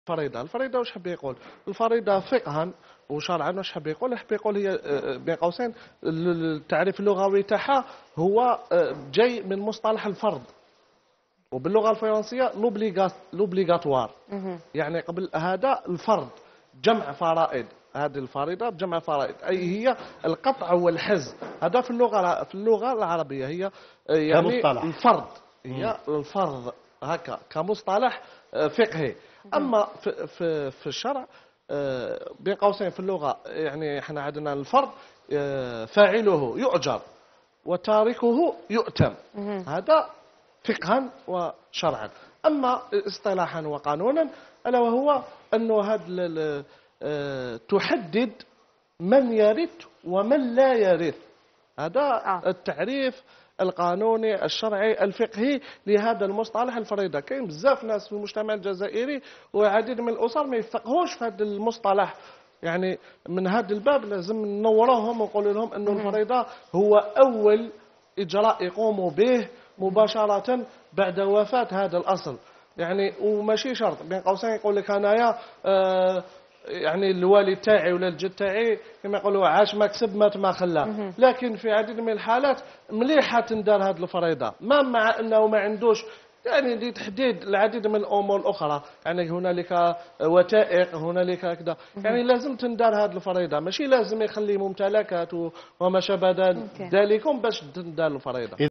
الفريضة واش حب يقول؟ الفريضة فقها وشرعا واش حب يقول؟ حب يقول هي بين قوسين التعريف اللغوي تاعها هو جاي من مصطلح الفرض، وباللغة الفرنسية لوبليغاتوار، يعني قبل هذا الفرض جمع فرائض، هذه الفريضة بجمع فرائض أي هي القطع والحز، هذا في اللغة العربية هي يعني كمصطلح الفرض، هي الفرض هكا كمصطلح فقهي. أما في الشرع بين قوسين في اللغة يعني احنا عندنا الفرض فاعله يؤجر وتاركه يؤتم، هذا فقها وشرعا. أما اصطلاحا وقانونا ألا وهو أنه هذا تحدد من يرث ومن لا يرث، هذا التعريف القانوني الشرعي الفقهي لهذا المصطلح الفريضة. كاين بزاف ناس في المجتمع الجزائري وعديد من الأسر ما يفقهوش في هذا المصطلح، يعني من هذا الباب لازم ننوروهم ونقول لهم أنه الفريضة هو أول إجراء يقوموا به مباشرة بعد وفاة هذا الأصل، يعني وماشي شرط بين قوسين يقول لك أنايا يعني الوالد تاعي ولا الجد تاعي كما يقولوا عاش ما كسب مات ما خلى، لكن في عديد من الحالات مليحة تندار هذه الفريضة ما مع أنه ما عندوش يعني لتحديد العديد من الأمور الأخرى، يعني هنالك وثائق هنالك كذا، يعني لازم تندار هذه الفريضة، ماشي لازم يخلي ممتلكات وما شابه ذلك باش تندار الفريضة.